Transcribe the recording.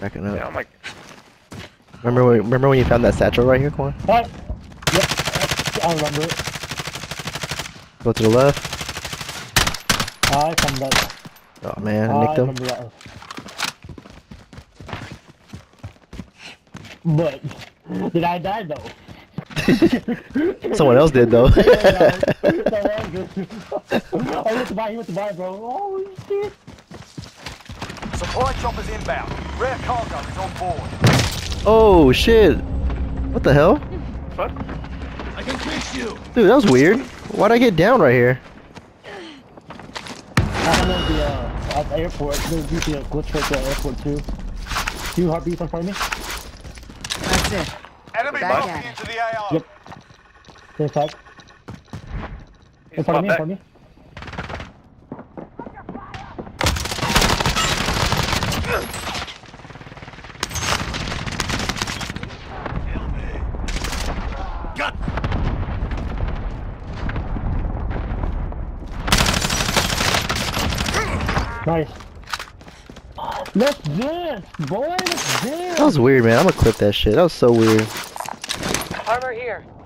Backing up. Yeah, I'm like, Remember when you found that satchel right here, Quan? What? Yep. I remember it. Go to the left. I found that. Oh man, I I nicked him. remember that. But did I die though? Someone else did though. I went to buy, bro. Oh shit. Supply choppers inbound. Rare cargo is on board. Oh shit! What the hell? fuck? I can fix you. Dude, that was weird. Why'd I get down right here? I don't know at the airport. There's usually a glitch right there at the airport too. 2 heartbeats in front of me. That's it. Enemy Back moving at it. into the AO. Yep. Stay tight. In He's front of me, in back. front of me. Got. Nice. Let's dance, boy. Let's dance. That was weird, man. I'm gonna clip that shit. That was so weird. Armor here.